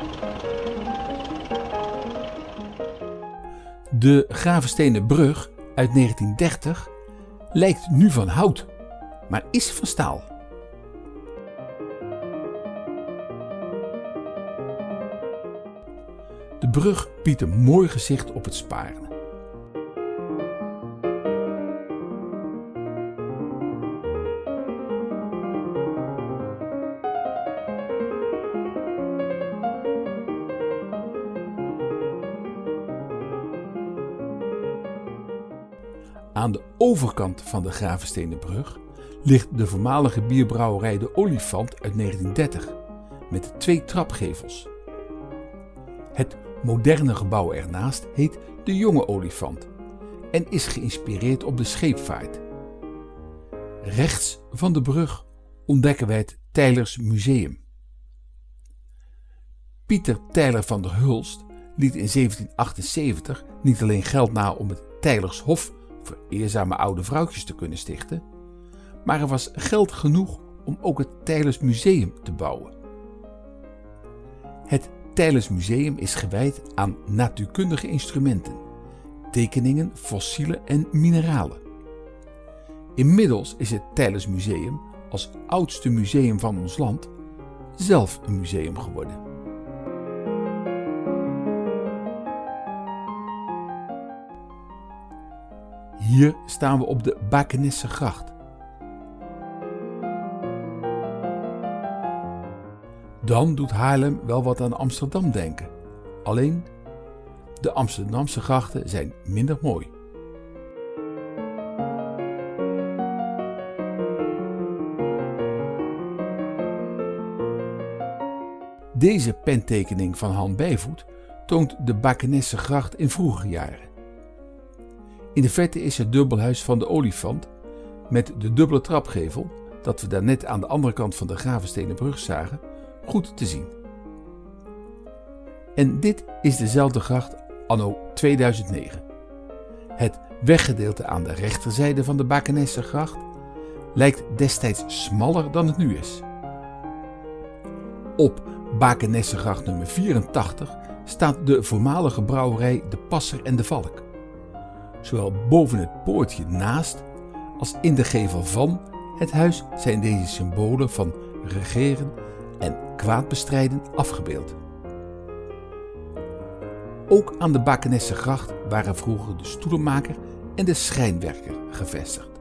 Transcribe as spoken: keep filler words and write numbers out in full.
De Gravestenen brug uit negentien dertig lijkt nu van hout, maar is van staal. De brug biedt een mooi gezicht op het Sparen. Aan de overkant van de Gravestenenbrug ligt de voormalige bierbrouwerij De Olifant uit negentien dertig met twee trapgevels. Het moderne gebouw ernaast heet De Jonge Olifant en is geïnspireerd op de scheepvaart. Rechts van de brug ontdekken wij het Teylers Museum. Pieter Teyler van der Hulst liet in zeventien achtenzeventig niet alleen geld na om het Teylershof voor eerzame oude vrouwtjes te kunnen stichten, maar er was geld genoeg om ook het Teylers Museum te bouwen. Het Teylers Museum is gewijd aan natuurkundige instrumenten, tekeningen, fossielen en mineralen. Inmiddels is het Teylers Museum als oudste museum van ons land zelf een museum geworden. Hier staan we op de Bakenessegracht. Dan doet Haarlem wel wat aan Amsterdam denken. Alleen, de Amsterdamse grachten zijn minder mooi. Deze pentekening van Han Bijvoet toont de Bakenessegracht in vroegere jaren. In de verte is het dubbelhuis van de Olifant met de dubbele trapgevel, dat we daarnet aan de andere kant van de Gravestenenbrug zagen, goed te zien. En dit is dezelfde gracht anno tweeduizend negen. Het weggedeelte aan de rechterzijde van de Bakenessegracht lijkt destijds smaller dan het nu is. Op Bakenessegracht nummer vierentachtig staat de voormalige brouwerij De Passer en de Valk. Zowel boven het poortje naast als in de gevel van het huis zijn deze symbolen van regeren en kwaadbestrijden afgebeeld. Ook aan de Bakenessegracht waren vroeger de stoelenmaker en de schrijnwerker gevestigd.